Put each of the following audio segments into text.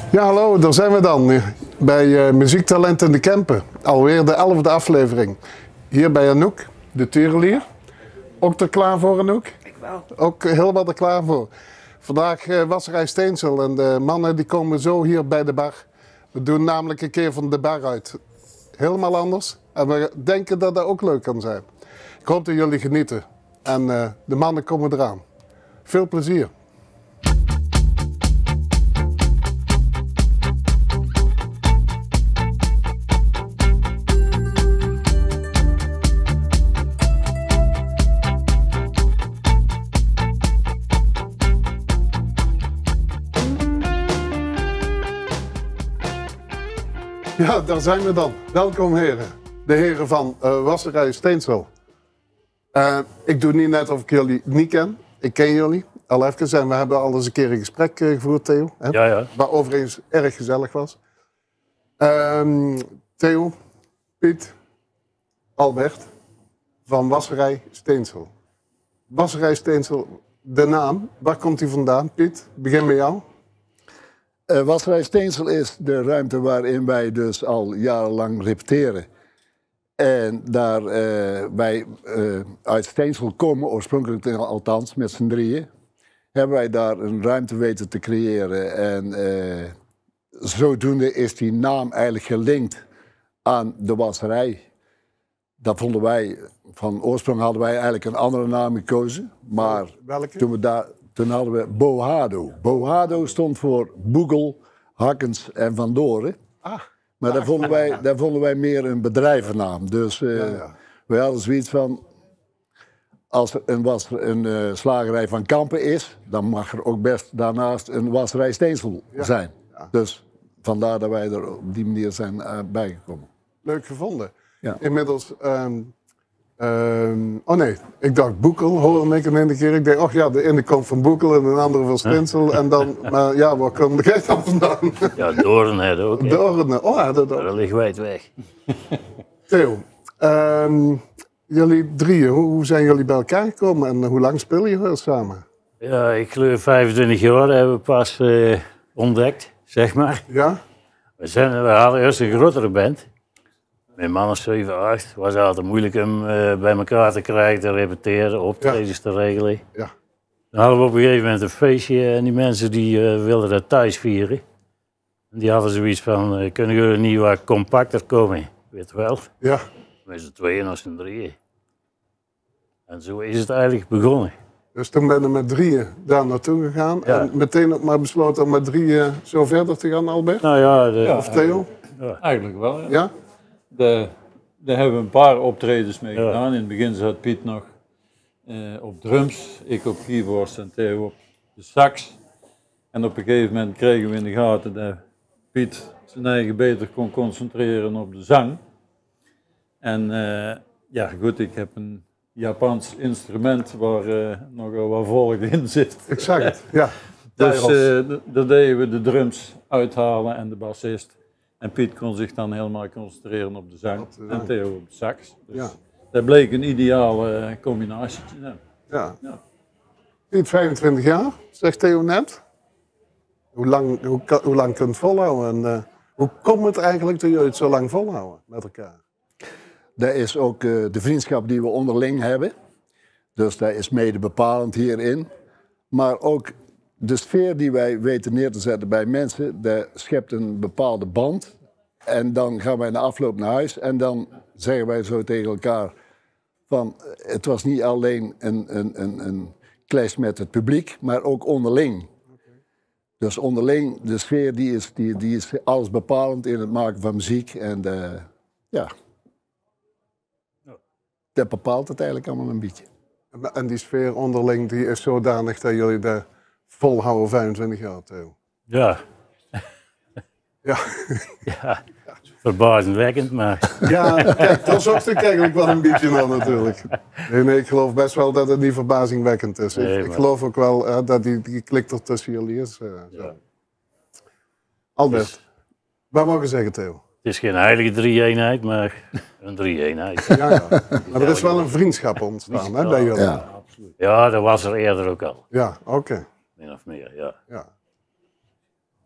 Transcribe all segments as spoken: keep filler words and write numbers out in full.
Ja, hallo, daar zijn we dan bij uh, Muziektalent in de Kempen. Alweer de elfde aflevering. Hier bij Anouk, de Turelier. Ook er klaar voor, Anouk? Ik wel. Ook helemaal er klaar voor. Vandaag uh, wasserij Steensel en de mannen die komen zo hier bij de bar. We doen namelijk een keer van de bar uit. Helemaal anders. En we denken dat dat ook leuk kan zijn. Ik hoop dat jullie genieten. En uh, de mannen komen eraan. Veel plezier. Ja, daar zijn we dan. Welkom heren. De heren van uh, wasserij Steensel. Uh, ik doe niet net of ik jullie niet ken. Ik ken jullie al even en we hebben al eens een keer een gesprek uh, gevoerd, Theo. Hè? Ja, ja. Wat overigens erg gezellig was. Uh, Theo, Piet, Albert van wasserij Steensel. Wasserij Steensel, de naam, waar komt die vandaan? Piet, begin met jou. Uh, wasserij Steensel is de ruimte waarin wij dus al jarenlang repeteren. En daar uh, wij uh, uit Steensel komen, oorspronkelijk althans met z'n drieën, hebben wij daar een ruimte weten te creëren. En uh, zodoende is die naam eigenlijk gelinkt aan de wasserij. Dat vonden wij, van oorsprong hadden wij eigenlijk een andere naam gekozen. Maar welke? Toen we daar... Toen hadden we Bohado. Bohado stond voor Boegel, Hakkens en Van Doren. Ah, maar daar vonden, wij, daar vonden wij meer een bedrijvennaam. Dus uh, ja, ja. wij hadden zoiets van, als er een, was, een uh, slagerij van Kampen is, dan mag er ook best daarnaast een wasserij Steensel ja. zijn. Ja. Dus vandaar dat wij er op die manier zijn uh, bijgekomen. Leuk gevonden. Ja. Inmiddels... Um... Um, oh nee, ik dacht Boekel, hoorde ik een ene keer. Ik dacht, oh ja, de ene komt van Boekel en de andere van Steensel. En dan, maar ja, waar komt de dan vandaan? Ja, Doorn ook. Doorn, oh ja, dat ook. Dat ligt wijd weg. Theo, um, jullie drieën, hoe, hoe zijn jullie bij elkaar gekomen en hoe lang spelen jullie samen? Ja, ik geloof vijfentwintig jaar hebben we pas uh, ontdekt, zeg maar. Ja? We, zijn, we hadden eerst een grotere band. Mijn man is zeven, acht. Het was altijd moeilijk om uh, bij elkaar te krijgen, te repeteren, optredens ja. te regelen. Ja. Dan hadden we op een gegeven moment een feestje en die mensen die uh, wilden dat thuis vieren. En die hadden zoiets van, uh, kunnen jullie niet wat compacter komen? Weet je wel? Ja. Met z'n tweeën of z'n drieën. En zo is het eigenlijk begonnen. Dus toen ben je met drieën daar naartoe gegaan ja. en meteen ook maar besloten om met drieën zo verder te gaan, Albert? Nou ja. De, ja of Theo? Ja. Eigenlijk wel, ja. Ja? De, daar hebben we een paar optredens mee ja. gedaan. In het begin zat Piet nog uh, op drums, ik op keyboards en Theo op de sax. En op een gegeven moment kregen we in de gaten dat Piet zijn eigen beter kon concentreren op de zang. En uh, ja goed, ik heb een Japans instrument waar uh, nogal wat volk in zit. Ik zag het, ja. Dus uh, daar deden we de drums uithalen en de bassist. En Piet kon zich dan helemaal concentreren op de zang uh, en Theo op de sax. Dus ja. dat bleek een ideale uh, combinatie te zijn. Ja. Ja. Piet, vijfentwintig jaar, zegt Theo net. Hoe lang, hoe, hoe lang kun je het volhouden? En, uh, hoe komt het eigenlijk dat jullie het zo lang volhouden met elkaar? Dat is ook uh, de vriendschap die we onderling hebben. Dus dat is mede bepalend hierin. Maar ook de sfeer die wij weten neer te zetten bij mensen, dat schept een bepaalde band. En dan gaan wij na afloop naar huis en dan zeggen wij zo tegen elkaar van, het was niet alleen een, een, een, een clash met het publiek, maar ook onderling. Okay. Dus onderling, de sfeer die is, die, die is alles bepalend in het maken van muziek. En de, ja, dat bepaalt het eigenlijk allemaal een beetje. En die sfeer onderling die is zodanig dat jullie de volhouden vijfentwintig jaar, Theo. Ja. Ja. Ja, verbazingwekkend, maar... Ja, kijk, dat zocht ik eigenlijk wel een beetje naar natuurlijk. Nee, nee, ik geloof best wel dat het niet verbazingwekkend is. Nee, ik, ik geloof ook wel uh, dat die, die klik er tussen jullie is. Uh, ja. Albert, dus, wat mag je zeggen, Theo? Het is geen heilige drie-eenheid, maar een drie-eenheid. Ja, ja. Maar er is wel een vriendschap ontstaan, hè, bij jullie. Ja, absoluut. Ja, dat was er eerder ook al. Ja, oké. Okay. Min of meer, ja. Ja.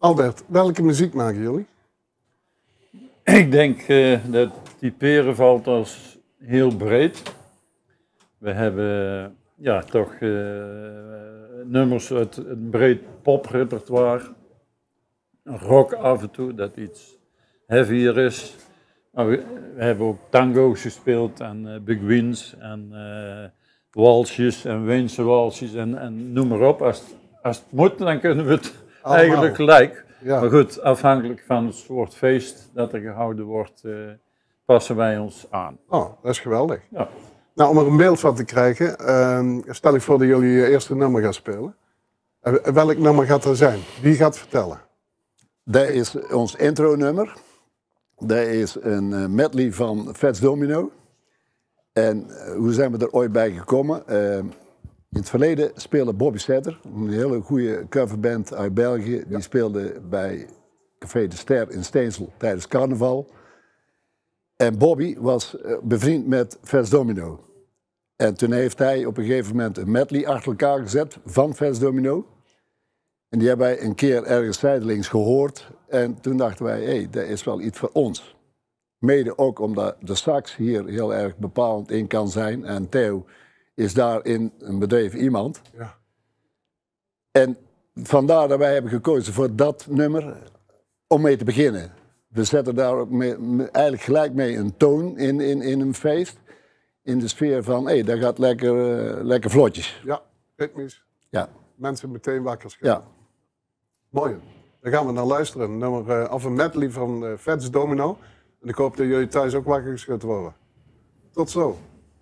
Albert, welke muziek maken jullie? Ik denk uh, dat typeren valt als heel breed. We hebben ja, toch uh, nummers uit een breed poprepertoire. Rock af en toe, dat iets heavier is. Maar we, we hebben ook tango's gespeeld en uh, big winds en uh, walsjes en Weense walsjes en, en noem maar op. Als, als het moet, dan kunnen we het allemaal eigenlijk gelijk. Ja. Maar goed, afhankelijk van het soort feest dat er gehouden wordt, uh, passen wij ons aan. Oh, dat is geweldig. Ja. Nou, om er een beeld van te krijgen, uh, stel ik voor dat jullie je eerste nummer gaan spelen. Uh, welk nummer gaat er zijn? Wie gaat vertellen? Dat is ons intro-nummer. Dat is een uh, medley van Fats Domino. En uh, hoe zijn we er ooit bij gekomen? Uh, in het verleden speelde Bobby Setter, een hele goede coverband uit België. Die ja. speelde bij Café de Ster in Steensel tijdens carnaval. En Bobby was uh, bevriend met Fats Domino. En toen heeft hij op een gegeven moment een medley achter elkaar gezet van Fats Domino. En die hebben wij een keer ergens zijdelings gehoord. En toen dachten wij, hé, hey, dat is wel iets voor ons. Mede ook omdat de sax hier heel erg bepalend in kan zijn. En Theo is daarin een bedreven iemand. Ja. En vandaar dat wij hebben gekozen voor dat nummer om mee te beginnen. We zetten daar ook mee, eigenlijk gelijk mee een toon in, in, in een feest. In de sfeer van, hé, hey, dat gaat lekker, uh, lekker vlotjes. Ja, ritmisch. Ja. Mensen meteen wakker schudden. Ja. Mooi. Daar gaan we naar luisteren. Nummer, uh, of een medley van uh, Fats Domino. En ik hoop dat jullie thuis ook wakker geschud worden. Tot zo.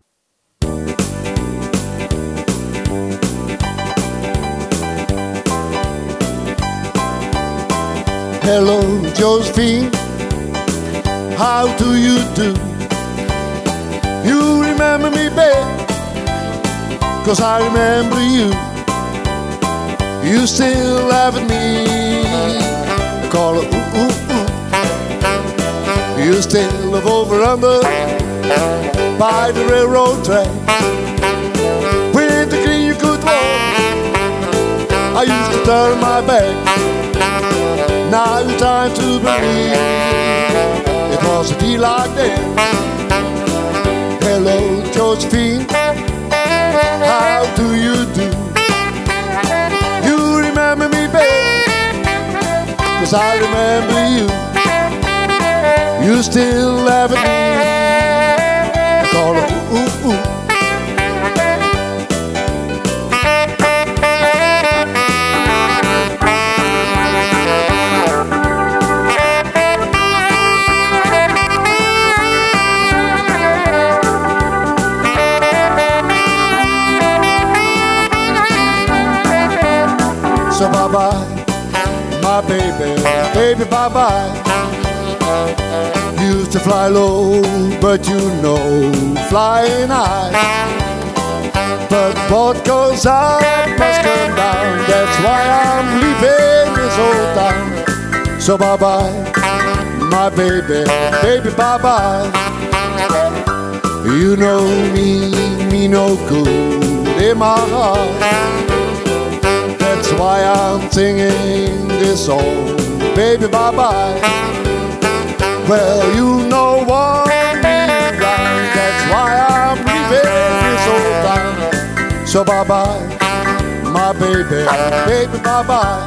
Hello Josephine, how do you do? You remember me, babe, 'cause I remember you. You still laugh at me, call it ooh ooh ooh. You still live over under by the railroad track. With the green you could walk, I used to turn my back. Now it's time to believe it was a deal like that. Hello Josephine, how do you do? You remember me, babe, 'cause I remember you. You still laugh at me, I call it ooh ooh ooh. So bye-bye, my baby, baby bye-bye. Used to fly low, but you know, flying high. But what goes up must come down, that's why I'm leaving this old town. So bye-bye, my baby, baby bye-bye. You know me, me no good in my heart. That's why I'm singing this song, baby bye-bye. Well, you know what me right, that's why I'm leaving this old town. So bye-bye, my baby, baby bye-bye.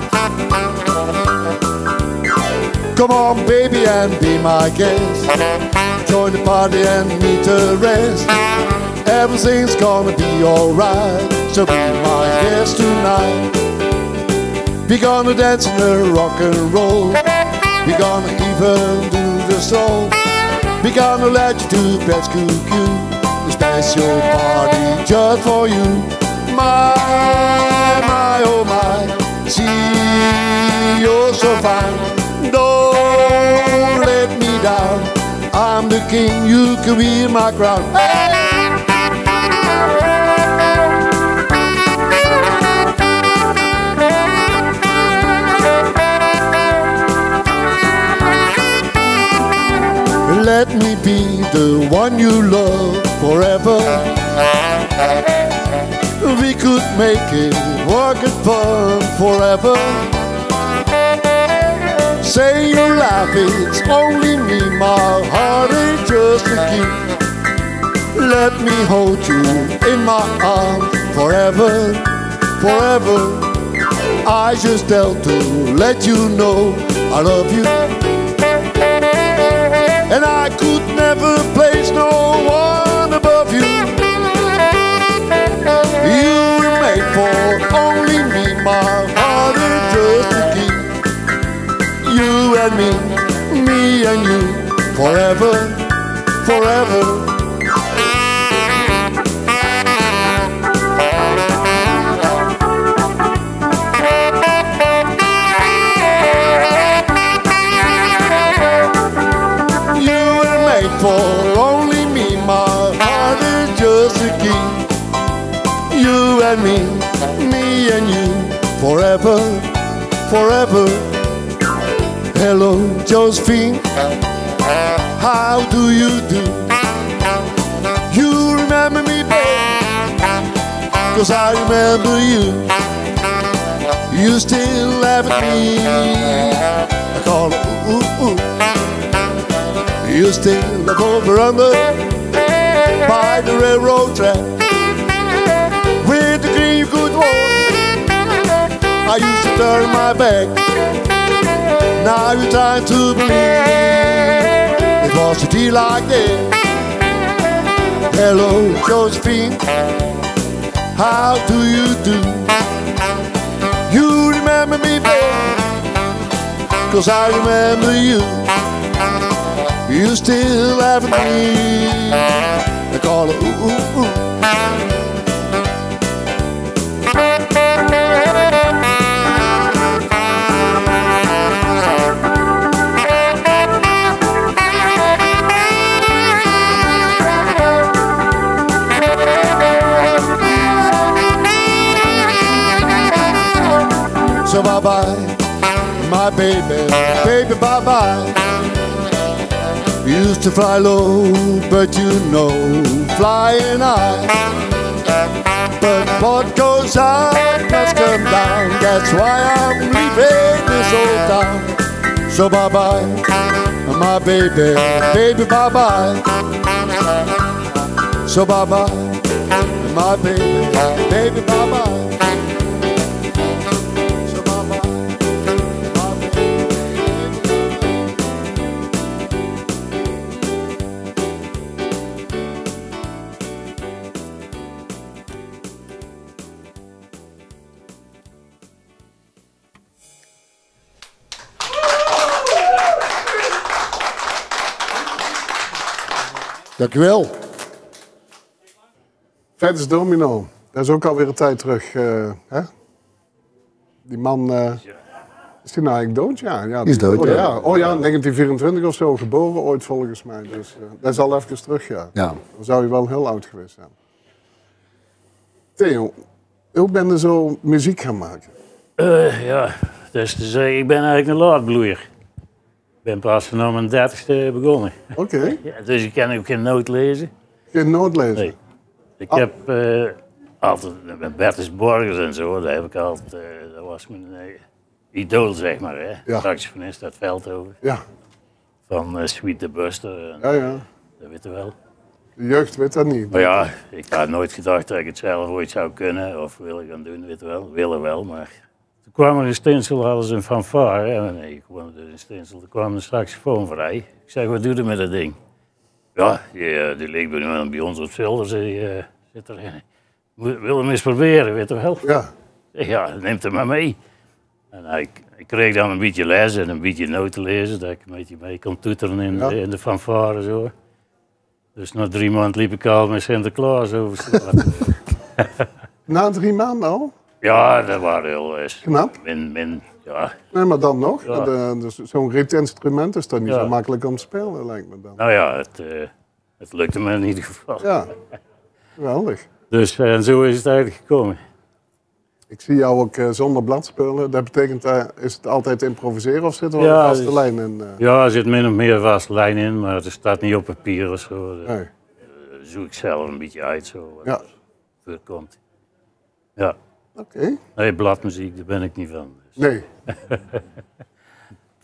Come on baby and be my guest, join the party and meet the rest. Everything's gonna be alright, so be my guest tonight. We're gonna dance in the rock and roll, we're gonna even do the soul. We're gonna let you do best cuckoo, the special party just for you. My, my, oh my, see you're so fine. Don't let me down, I'm the king, you can be my crown. Hey! Let me be the one you love forever. We could make it work and fun forever. Say you laugh, it's only me, my heart is just a key. Let me hold you in my arms forever, forever. I just tell to let you know I love you. And I could never place no one above you. You were made for only me, my heart is just a key. You and me, me and you, forever, forever. For only me, my heart is just a key. You and me, me and you, forever, forever. Hello, Josephine, how do you do? You remember me, babe, cause I remember you. You still laugh at me, I call it ooh, ooh, ooh. You still look over under by the railroad track with the green good walk. I used to turn my back. Now you're trying to believe it was a deal like that. Hello, Josephine, how do you do? You remember me, babe, cause I remember you. You still laugh at me, they call it ooh, ooh, ooh. So bye-bye, my baby, baby bye-bye. Used to fly low, but you know, flying high. But what goes up must come down. That's why I'm leaving this old town. So bye-bye, my baby, baby bye-bye. So bye-bye, my baby, baby bye-bye. Dankjewel. Fats Domino, dat is ook alweer een tijd terug. Uh, hè? Die man, uh, is die nou eigenlijk dood? Ja, ja, die is dood, oh, ja. ja. Oh ja, negentien vierentwintig of zo, geboren ooit volgens mij. Dus uh, dat is al even terug, ja. ja. Dan zou je wel heel oud geweest zijn. Theo, hoe ben je zo muziek gaan maken? Uh, ja, dat is te zeggen, ik ben eigenlijk een laatbloeier. Ik ben pas vanaf mijn dertigste begonnen. Oké. Okay. Ja, dus ik kan ook geen noot lezen. Geen noot lezen? Nee. Ik ah. heb uh, altijd met Bertus Borgers en zo, daar heb ik altijd, uh, dat was mijn uh, idool zeg maar, hè. Ja. Saxofonist uit Veldhoven. Ja. Van uh, Sweet the Buster. En, ja, ja. Dat weet je wel. De jeugd weet dat niet. Maar ja, ik had nooit gedacht dat ik het zelf ooit zou kunnen of willen gaan doen, weet je wel. Willen wel, maar... Toen kwam er in Steensel, hadden ze een fanfare. En nee, ik kwam dus in Steensel, toen kwam een saxofoon vrij. Ik zeg, wat doe je met dat ding? Ja, die, die leek bij, bij ons op zolder, die uh, zit erin. Wil hem eens proberen, weet je wel? Ja. Ja, neemt hem maar mee. En uh, ik, ik kreeg dan een beetje les en een beetje noten lezen, dat ik een beetje mee kon toeteren in, ja. de, in de fanfare zo. Dus na drie maanden liep ik al met Sinterklaas over straat. Na drie maanden al? Ja, dat waren heel uh, knap. Min, min, ja. Nee, maar dan nog. Ja. Dus zo'n rit-instrument is toch niet ja. zo makkelijk om te spelen, lijkt me dan. Nou ja, het, uh, het lukte me in ieder geval. Ja, geweldig. Dus uh, en zo is het eigenlijk gekomen. Ik zie jou ook uh, zonder bladspullen. Dat betekent, uh, is het altijd improviseren of zit er wel ja, een vaste dus, lijn in? Uh... Ja, er zit min of meer een vaste lijn in, maar het staat niet op papier of zo. Dat nee. uh, zoek ik zelf een beetje uit, zo, wat ja. er komt. Ja. Oké. Okay. Nee, bladmuziek, daar ben ik niet van. Dus. Nee.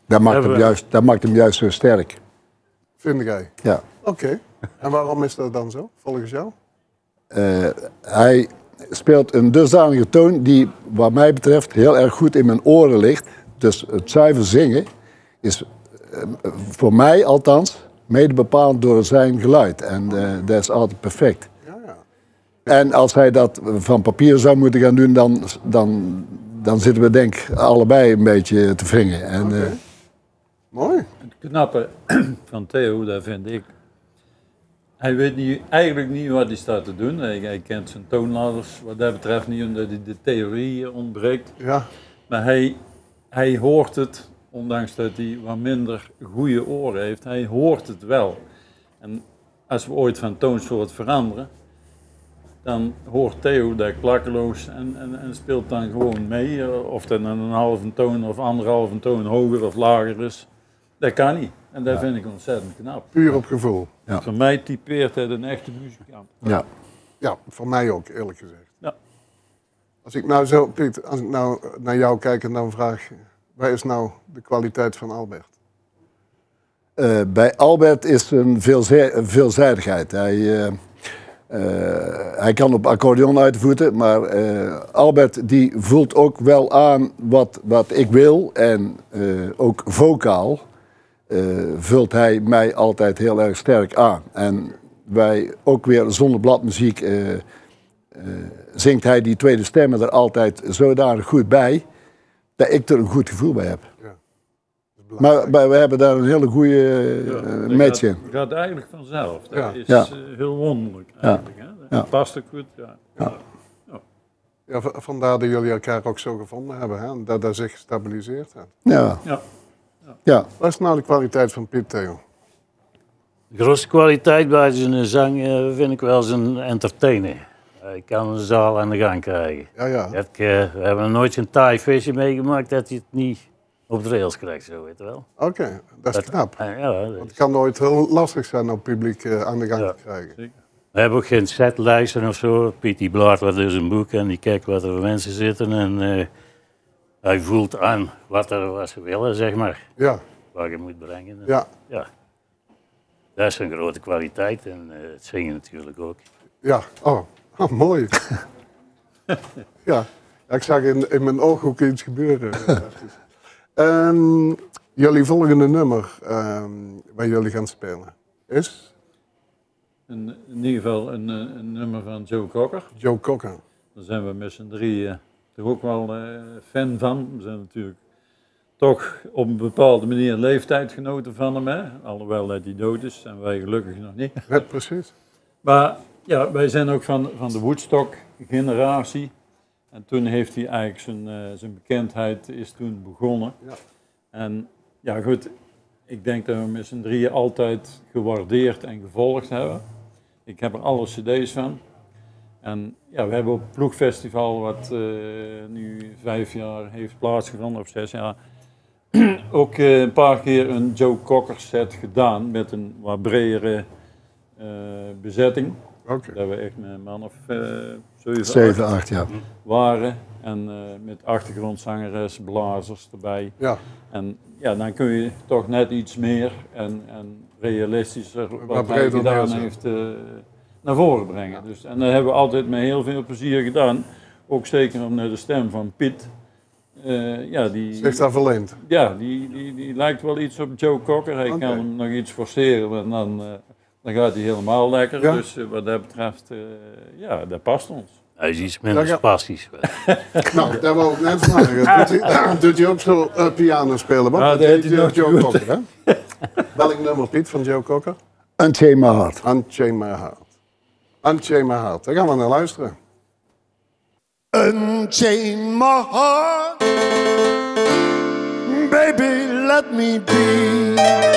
Dat maakt, hem juist, dat maakt hem juist zo sterk. Vind jij? Ja. Oké. Okay. En waarom is dat dan zo, volgens jou? Uh, hij speelt een dusdanige toon die, wat mij betreft, heel erg goed in mijn oren ligt. Dus het zuiver zingen is, uh, voor mij althans, mede bepaald door zijn geluid. En uh, dat is altijd perfect. Ja, ja. En als hij dat van papier zou moeten gaan doen, dan, dan, dan zitten we denk ik allebei een beetje te wringen. En, okay. uh, Mooi. Het knappe van Theo, dat vind ik. Hij weet niet, eigenlijk niet wat hij staat te doen. Hij, hij kent zijn toonladders wat dat betreft niet, omdat hij de theorie ontbreekt. Ja. Maar hij, hij hoort het, ondanks dat hij wat minder goede oren heeft, hij hoort het wel. En als we ooit van toonsoort veranderen, dan hoort Theo dat klakkeloos en, en, en speelt dan gewoon mee. Of dat een halve toon of anderhalve toon hoger of lager is. Dat kan niet. En dat ja. vind ik ontzettend knap. Puur op gevoel. Ja. Voor mij typeert hij een echte muzikant. Ja. Ja, voor mij ook, eerlijk gezegd. Ja. Als ik nou zo, Piet, als ik nou naar jou kijk en dan vraag, waar is nou de kwaliteit van Albert? Uh, bij Albert is een veelzij veelzijdigheid. Hij, uh, uh, hij kan op accordeon uitvoeren, maar uh, Albert die voelt ook wel aan wat, wat ik wil en uh, ook vocaal. Uh, vult hij mij altijd heel erg sterk aan. En wij ook weer zonder bladmuziek uh, uh, zingt hij die tweede stemmen er altijd zodanig goed bij dat ik er een goed gevoel bij heb. Ja. Maar, maar we hebben daar een hele goede uh, ja, match in. Het gaat eigenlijk vanzelf. Dat ja. is ja. uh, heel wonderlijk eigenlijk. Ja. Hè? Dat ja. past ook goed. Ja. Ja. Ja. Ja, vandaar dat jullie elkaar ook zo gevonden hebben, hè? Dat dat zich gestabiliseerd heeft. Ja. Ja. Ja. Wat is nou de kwaliteit van Piet, Theo? De grootste kwaliteit bij zijn zang uh, vind ik wel zijn entertainer. Hij kan een zaal aan de gang krijgen. Ja, ja. Dat, uh, we hebben nooit zo'n taai feestje meegemaakt dat hij het niet op de rails krijgt, zo weet je wel. Oké, okay, dat is dat, knap. Uh, ja, dat Want het kan nooit heel lastig zijn om publiek uh, aan de gang ja. te krijgen. Zeker. We hebben ook geen setlijsten of zo. Piet die blaart wat in zijn boek en die kijkt wat er voor mensen zitten. En uh, hij voelt aan wat, er, wat ze willen, zeg maar. Ja. Wat je moet brengen. Ja. Ja. Dat is een grote kwaliteit en uh, het zingen natuurlijk ook. Ja, oh, oh mooi. ja. ja, ik zag in, in mijn ooghoek iets gebeuren. um, jullie volgende nummer um, waar jullie gaan spelen is? In, in ieder geval een, een nummer van Joe Cocker. Joe Cocker. Daar zijn we met z'n drieën toch ook wel uh, fan van. We zijn natuurlijk toch op een bepaalde manier leeftijdgenoten van hem. Hè? Alhoewel dat hij dood is en wij gelukkig nog niet. Ja, precies. Maar ja, wij zijn ook van, van de Woodstock-generatie. En toen heeft hij eigenlijk zijn, uh, zijn bekendheid is toen begonnen. Ja. En ja goed, ik denk dat we met z'n drieën altijd gewaardeerd en gevolgd hebben. Ik heb er alle cd's van. En ja, we hebben op het Ploegfestival, wat uh, nu vijf jaar heeft plaatsgevonden, of zes jaar, ook uh, een paar keer een Joe Cocker set gedaan met een wat bredere uh, bezetting. Okay. Dat we echt met een man of uh, zeven, acht ja. waren. En uh, met achtergrondzangeres, blazers erbij. Ja. En ja, dan kun je toch net iets meer en, en realistischer wat, wat hij gedaan heeft uh, naar voren brengen. Ja. Dus, en dat hebben we altijd met heel veel plezier gedaan. Ook zeker omdat de stem van Piet, uh, ja, die... zich daar verleent. Ja, die, die, die lijkt wel iets op Joe Cocker. Hij okay. kan hem nog iets forceren en dan, uh, dan gaat hij helemaal lekker. Ja. Dus uh, wat dat betreft, uh, ja, dat past ons. Hij is iets minder spastisch. Nou, dat wou ik net vragen. Doet hij, doet hij ook zo uh, piano spelen? Wat? Ja, dat heet hij nog Joe Cocker, hè? Welk nummer, Piet, van Joe Cocker? Unchain My Heart. Unchain My Heart. Unchain My Heart. Daar gaan we naar luisteren. Unchain my heart, baby, let me be,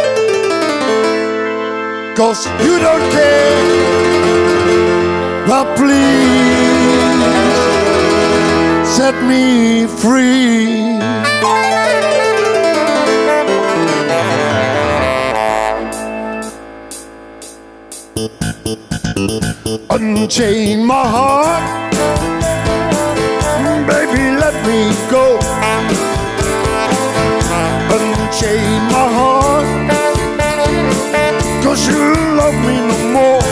'cause you don't care, well please, set me free. Unchain my heart, baby, let me go. Unchain love me no more.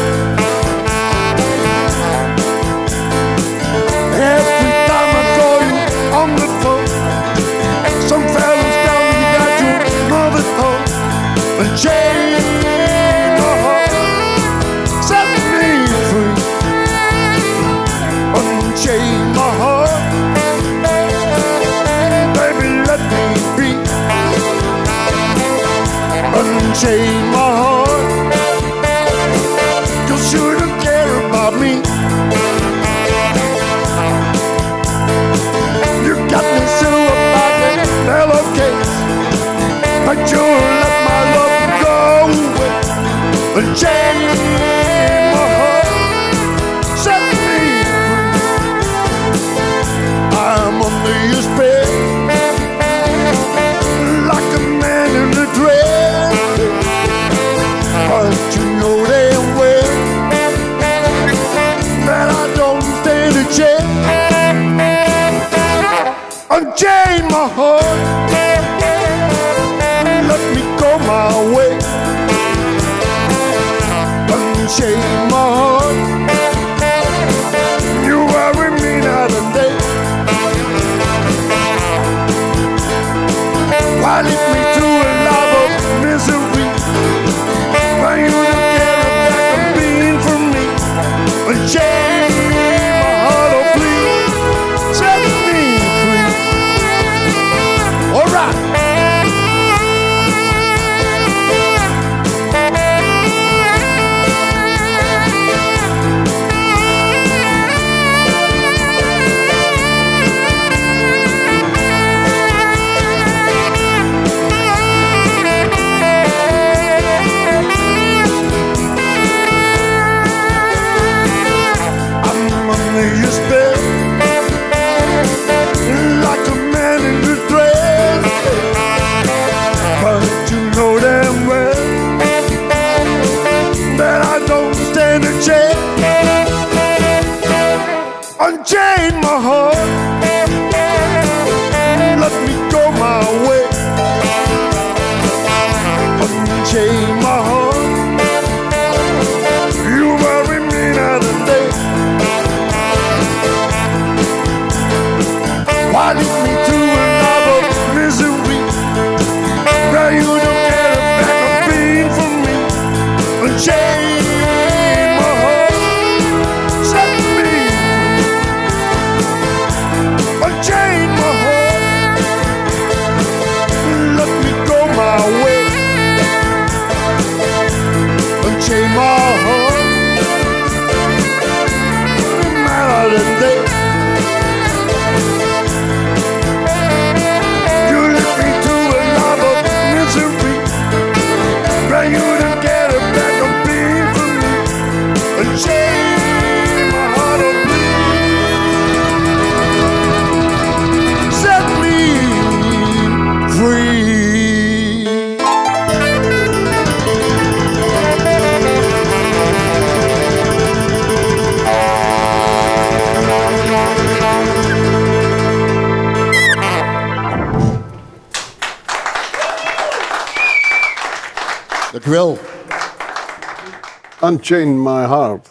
Every time I call you on the phone, some fellas tell me you got your mother's home. Unchain my heart, set me free. Unchain my heart, baby, let me be. Unchain my heart, 'cause you don't care about me. You got me so about the pillowcase, but you let my love go away. Unchain my heart, set me free. I'm under your spell, like a man in a dress. But you know damn well that I don't stand a chance. Unchain my heart, let me go my way. Unchain my heart, you worry me night and day. Why lead me to a life of misery when you don't care a bag of being for me? Unchain my heart, oh please, set me free. All right. I'm under your spell, like a man in distress. But you know damn well that I don't stand a chance. Unchain my heart, let me go my way. Unchain my heart, you worry me night and day. Why lead me to a life of misery where you don't care a bag of being for me? Unchain my heart, set me free. Unchain my heart, let me go my way. Unchain my heart, night and day. You lead me to a life of misery where you don't get a bag of being for me. Unchain my heart, oh please, set me free. Dank u wel. Unchain My Heart.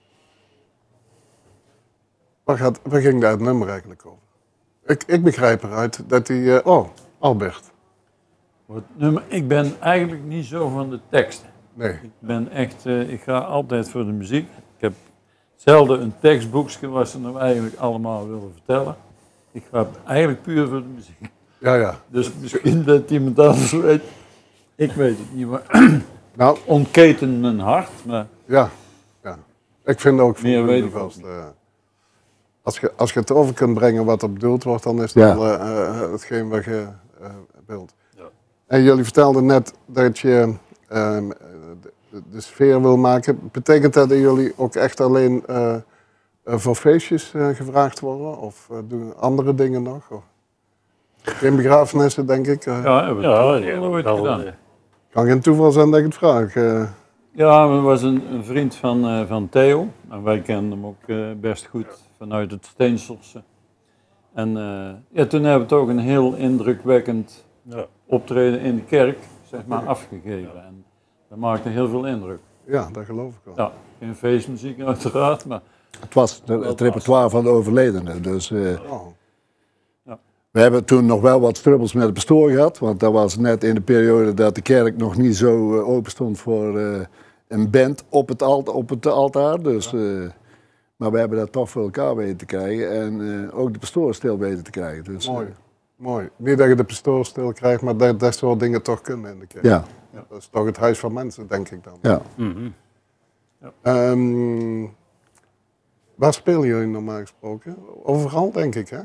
Waar, gaat, waar ging daar het nummer eigenlijk over? Ik, ik begrijp eruit dat hij... Uh, oh, Albert. Het nummer, ik ben eigenlijk niet zo van de teksten. Nee. Ik ben echt, uh, ik ga altijd voor de muziek. Ik heb zelden een tekstboekje wat ze nou eigenlijk allemaal willen vertellen. Ik ga eigenlijk puur voor de muziek. Ja, ja. Dus misschien dat iemand anders weet. Ik weet het niet, maar Nou, ontketen mijn hart. Maar ja, ja. Ik vind ook... Meer weet ik vast, ook uh, als, je, als je het over kunt brengen wat er bedoeld wordt, dan is dat Ja. wel uh, uh, hetgeen wat je uh, wilt. Ja. En jullie vertelden net dat je uh, de, de sfeer wil maken. Betekent dat dat jullie ook echt alleen uh, uh, voor feestjes uh, gevraagd worden? Of uh, doen andere dingen nog? Of? Geen begrafenissen, denk ik. Uh, ja, hebben we Ja, het die wel hebben ooit wel, gedaan. eh, kan geen toeval zijn dat ik het vraag. Uh, Ja, er was een, een vriend van, uh, van Theo. En wij kenden hem ook uh, best goed vanuit het Steenselse. En uh, ja, toen hebben we toch een heel indrukwekkend ja. optreden in de kerk zeg maar, afgegeven. En dat maakte heel veel indruk. Ja, dat geloof ik wel. Ja, geen feestmuziek uiteraard, maar... Het was de, het repertoire van de overledene. Dus, uh, Oh. Ja. We hebben toen nog wel wat strubbels met de pastoor gehad. Want dat was net in de periode dat de kerk nog niet zo uh, open stond voor uh, een band op het, alt op het altaar. Dus, uh, maar we hebben dat toch voor elkaar weten te krijgen. En uh, ook de pastoor stil weten te krijgen. Dus, Mooi. Uh, Mooi. Niet dat je de pastoor stil krijgt, maar dat dat soort dingen toch kunnen in de kerk. ja. Ja, dat is toch het huis van mensen, denk ik dan. Ja. Mm-hmm. Ja. Um, waar spelen jullie normaal gesproken? Overal, denk ik, hè?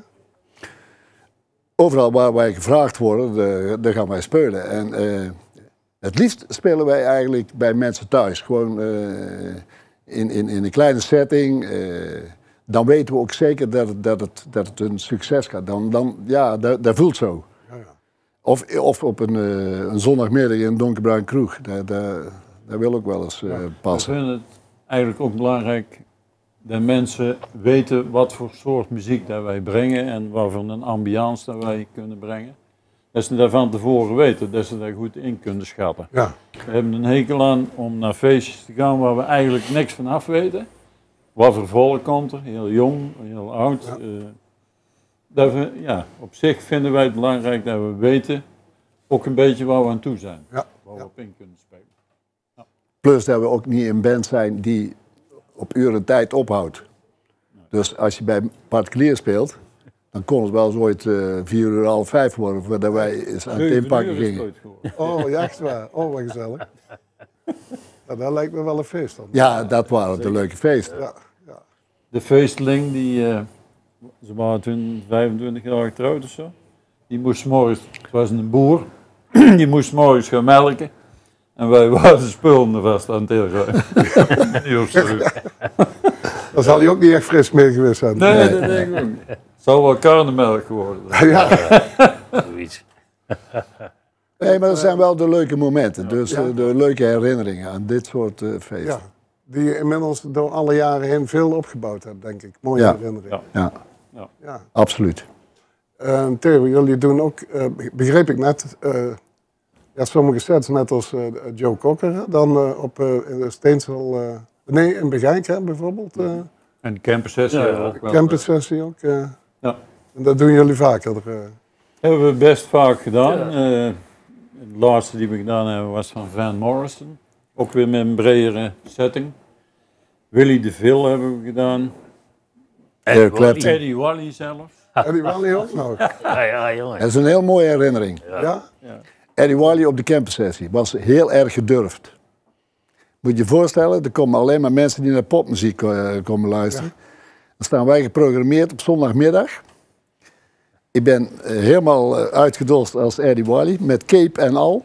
Overal waar wij gevraagd worden, de, daar gaan wij spelen. En uh, het liefst spelen wij eigenlijk bij mensen thuis. Gewoon uh, in, in, in een kleine setting. Uh, dan weten we ook zeker dat het, dat het, dat het een succes gaat. Dan, dan, ja, dat, dat voelt zo. Ja, ja. Of, of op een, uh, een zondagmiddag in een donkerbruin kroeg. Dat, dat, dat wil ook wel eens uh, passen. We vinden het eigenlijk ook belangrijk dat mensen weten wat voor soort muziek dat wij brengen en wat voor een ambiance dat wij kunnen brengen. Dat ze dat van tevoren weten, dat ze daar goed in kunnen schatten. Ja. We hebben een hekel aan om naar feestjes te gaan waar we eigenlijk niks van af weten. Wat voor volk komt er, heel jong, heel oud. Ja. Uh, dat we, ja, op zich vinden wij het belangrijk dat we weten ook een beetje waar we aan toe zijn. Ja. Waar we Ja. op in kunnen spelen. Ja. Plus dat we ook niet een band zijn die op uren tijd ophoudt. Dus als je bij particulier speelt, dan kon het wel eens ooit uh, vier uur, half vijf worden voordat wij eens aan het Zeven inpakken uur is het gingen. ooit geworden. Oh, ja, echt waar. Oh, wat gezellig. Ja, dat lijkt me wel een feest dan. Ja, dat waren de leuke feesten. Ja, ja. De feesteling, die, uh, ze waren toen vijfentwintig jaar getrouwd of zo, die moest 's morgens, het was een boer, die moest 's morgens gaan melken. En wij waren de spullen er vast aan het inruimen. Niet op terug. Dan zal hij ook niet echt fris meer geweest zijn. Nee, dat denk ik ook niet. Het zal wel karnemelk geworden zijn. Ja. Zoiets. Nee, maar dat zijn wel de leuke momenten. Dus uh, de leuke herinneringen aan dit soort uh, feesten. Ja. Die je inmiddels door alle jaren heen veel opgebouwd hebt, denk ik. Mooie Ja. herinneringen. Ja. Ja, Ja. absoluut. Uh, Theo, jullie doen ook, uh, begreep ik net, uh, ja, sommige sets net als uh, Joe Cocker, dan uh, op uh, in de Steensel, uh, nee, in Begijk hè, bijvoorbeeld. Uh, En de campersessie Ja, hebben we ook wel. campus sessie ook. Uh, Ja. En dat doen jullie vaker. Uh. Hebben we best vaak gedaan. Ja. Uh, de laatste die we gedaan hebben was van Van Morrison. Ook weer met een bredere setting. Willy DeVille hebben we gedaan. Eric Clapton. Eddie Wally zelf. En die Wally ook nog. Ja, ja, jongen. Dat is een heel mooie herinnering. Ja? Ja. Eddie Wally op de campersessie was heel erg gedurfd. Moet je je voorstellen, er komen alleen maar mensen die naar popmuziek uh, komen luisteren. Dan staan wij geprogrammeerd op zondagmiddag. Ik ben uh, helemaal uh, uitgedost als Eddie Wally, met cape en al.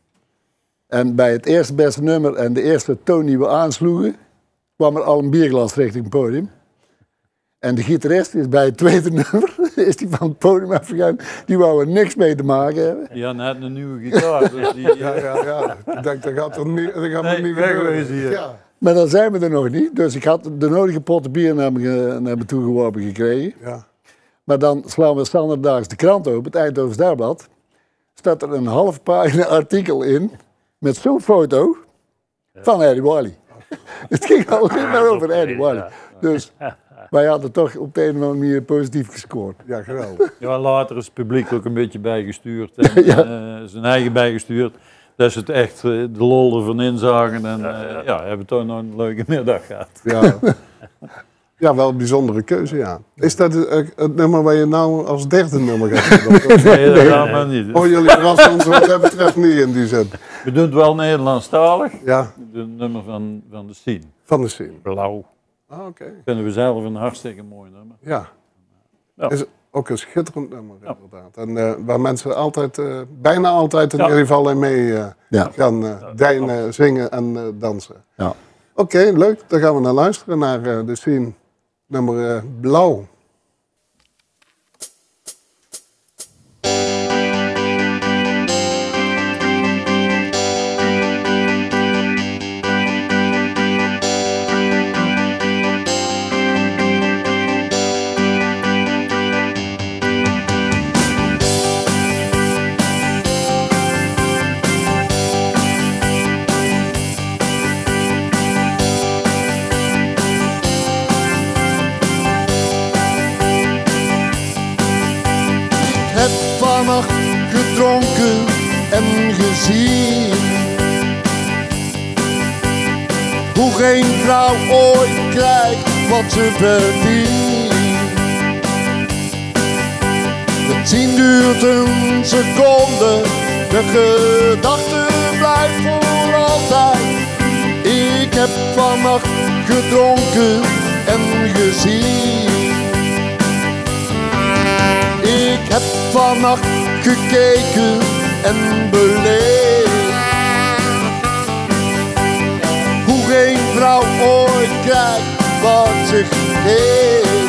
En bij het eerste beste nummer en de eerste toon die we aansloegen, kwam er al een bierglas richting het podium. En de gitarist is bij het tweede nummer, is die van het podium afgegaan. Die wou er niks mee te maken hebben. Die had net een nieuwe gitaar. Dus die, Ja, ja, ja. Ik denk, dat gaat er niet, dat gaat Nee, er niet wegwezen gebeuren. hier. Ja. Maar dan zijn we er nog niet. Dus ik had de nodige potten bier naar me, naar me toe geworpen gekregen. Ja. Maar dan slaan we standaarddaags de krant open, het Eindhovens Dagblad. Staat er een half pagina artikel in met zo'n foto van Eddie Wally. Het ging alleen maar over Eddie Wally. Dus wij hadden toch op de een of andere manier positief gescoord. Ja, geweldig. ja, later is het publiek ook een beetje bijgestuurd. En, Ja. uh, zijn eigen bijgestuurd. Dat ze het echt uh, de lol ervan inzagen. En uh, ja, ja, hebben toch nog een leuke middag gehad. Ja. Ja, wel een bijzondere keuze, ja. Is dat het, het nummer waar je nou als derde nummer gaat doen? Nee, dat gaan we niet. Oh, jullie verrassen ons wat dat betreft niet in die zin. We doen het wel Nederlandstalig. Ja, We doen het nummer van, van de scene. van de scene. Blauw. Ah, oké. Vinden we zelf een hartstikke mooi nummer. Ja. Ja. Is ook een schitterend nummer, Ja. inderdaad. En uh, waar mensen altijd, uh, bijna altijd in Ja. ieder geval in mee uh, Ja. gaan uh, deinen, zingen en uh, dansen. Ja. Oké, okay, leuk. Dan gaan we naar luisteren naar uh, de scene nummer uh, Blauw. gedronken en gezien. Hoe geen vrouw ooit krijgt wat ze verdient. Het zien duurt een seconde, de gedachte blijft voor altijd. Ik heb vannacht gedronken en gezien. Ik heb vannacht gekeken en beleefd. Hoe geen vrouw ooit krijgt wat zich geeft.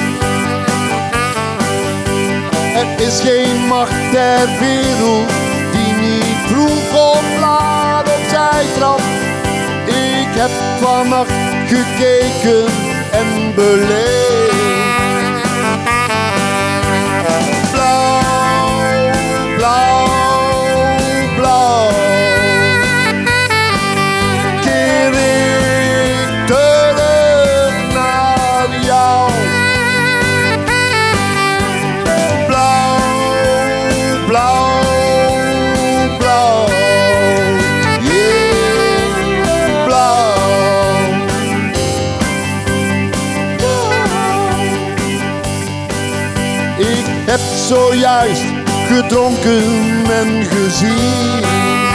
Er is geen macht ter wereld die niet vroeg of laat opzij trapt. Ik heb vannacht gekeken en beleefd. Blauw, blauw, blauw. Keer ik terug naar jou. Blauw, blauw, blauw. Yeah, blauw. Ik heb zojuist gedronken en gezien.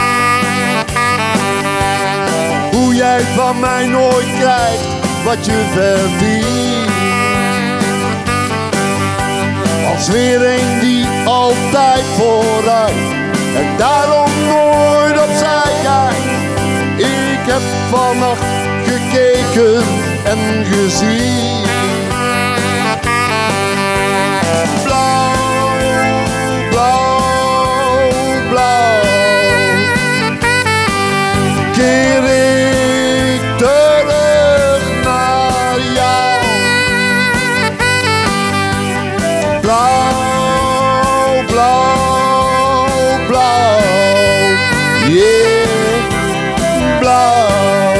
Hoe jij van mij nooit krijgt wat je verdient. Als weer een die altijd vooruit en daarom nooit opzij kijkt. Ik heb vannacht gekeken en gezien. Blauw, blauw, blauw. Keer ik terug naar jou. Blauw, blauw, blauw. Yeah, blauw.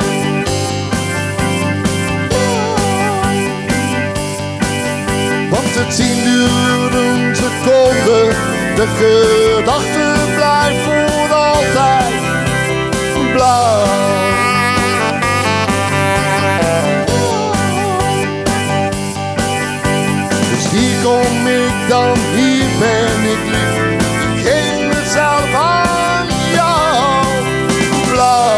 Want het zien duurt een seconde, de gedachte blijft voor altijd blauw. Dus hier kom ik dan, hier ben ik lief. Ik geef mezelf aan jou, blauw.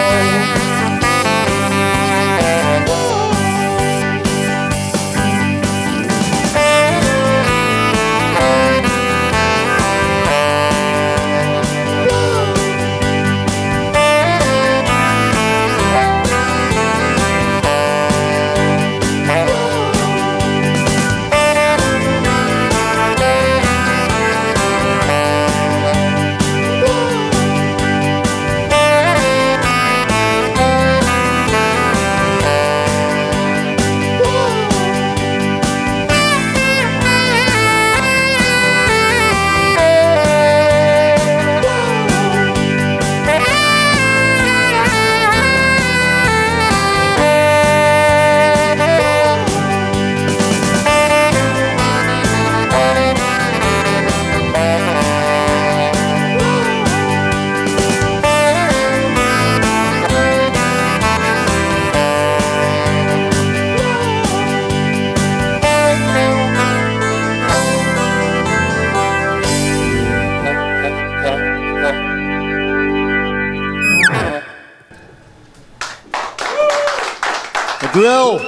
Wel.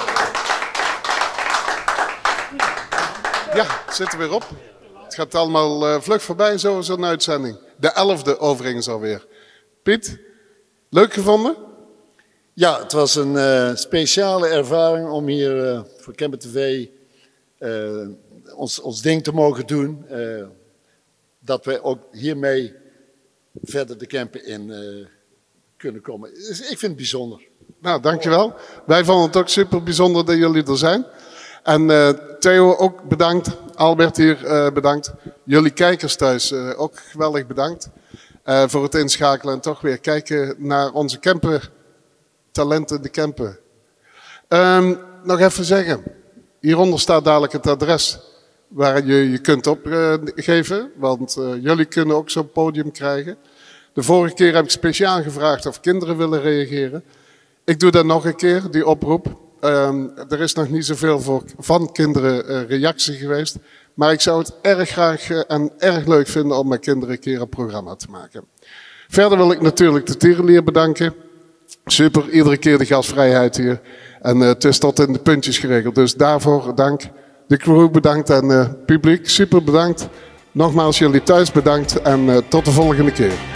Ja, het zit er weer op. Het gaat allemaal uh, vlug voorbij, zo zo'n uitzending. De elfde overigens alweer. Piet, leuk gevonden? Ja, het was een uh, speciale ervaring om hier uh, voor Camper T V uh, ons, ons ding te mogen doen. Uh, dat wij ook hiermee verder de camper in uh, kunnen komen. Dus ik vind het bijzonder. Nou, dankjewel. Wij vonden het ook super bijzonder dat jullie er zijn. En uh, Theo ook bedankt. Albert hier uh, bedankt. Jullie kijkers thuis uh, ook geweldig bedankt. Uh, voor het inschakelen en toch weer kijken naar onze camper. Talenten de camper. Um, nog even zeggen. Hieronder staat dadelijk het adres waar je je kunt opgeven, want uh, jullie kunnen ook zo'n podium krijgen. De vorige keer heb ik speciaal gevraagd of kinderen willen reageren. Ik doe dat nog een keer, die oproep. Um, er is nog niet zoveel voor, van kinderen uh, reactie geweest. Maar ik zou het erg graag uh, en erg leuk vinden om met kinderen een keer een programma te maken. Verder wil ik natuurlijk de tierenlier bedanken. Super, iedere keer de gastvrijheid hier. En uh, het is tot in de puntjes geregeld. Dus daarvoor dank. De crew bedankt en uh, publiek super bedankt. Nogmaals jullie thuis bedankt en uh, tot de volgende keer.